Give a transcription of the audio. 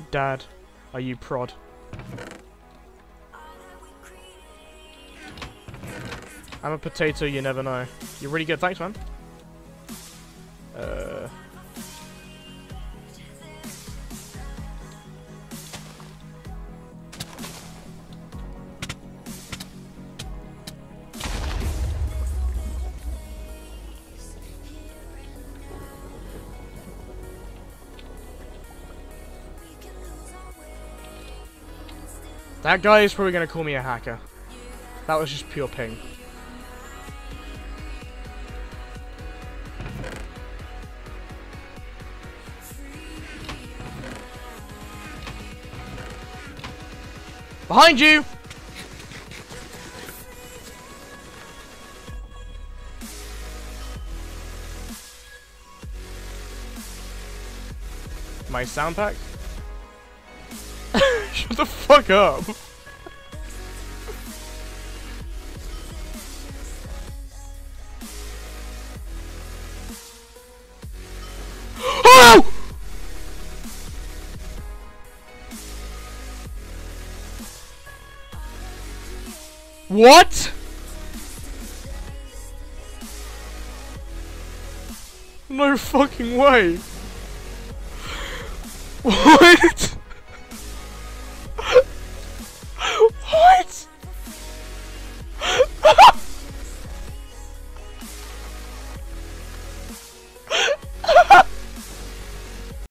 Dad, are you prod? I'm a potato, you never know. You're really good, thanks man. That guy is probably going to call me a hacker. That was just pure ping. Behind you! My sound pack? Shut the fuck up! Oh! What? No fucking way! What?